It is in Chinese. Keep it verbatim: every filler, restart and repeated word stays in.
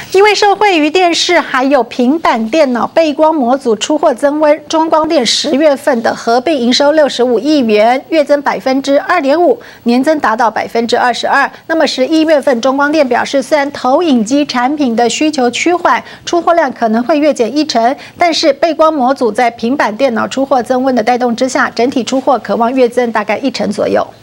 因为受惠于电视还有平板电脑背光模组出货增温，中光电十月份的合并营收六十五亿元，月增百分之二点五，年增达到百分之二十二。那么十一月份，中光电表示，虽然投影机产品的需求趋缓，出货量可能会月减一成，但是背光模组在平板电脑出货增温的带动之下，整体出货可望月增大概一成左右。